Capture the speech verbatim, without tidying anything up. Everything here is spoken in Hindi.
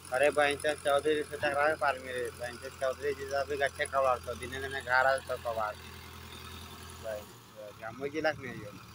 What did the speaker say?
अरे बँचेस चौधरी से टकरा के पार मेरे बँचेस चौधरी जी अभी गच्छे कबाड़ तो दिने दिने घर आ तो कबाड़ भाई क्या मुझे लग नहीं है